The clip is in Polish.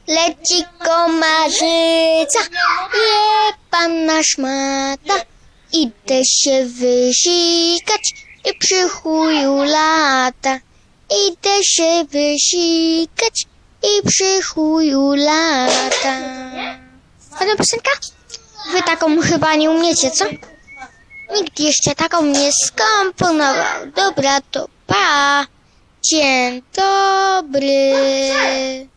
Leci komarzyca, je panna szmata. Idę się wysikać i przy chuju lata. Idę się wysikać i przy chuju lata. Fajna piosenka? Wy taką chyba nie umiecie, co? Nikt jeszcze taką nie skomponował. Dobra, to pa. Dzień dobry.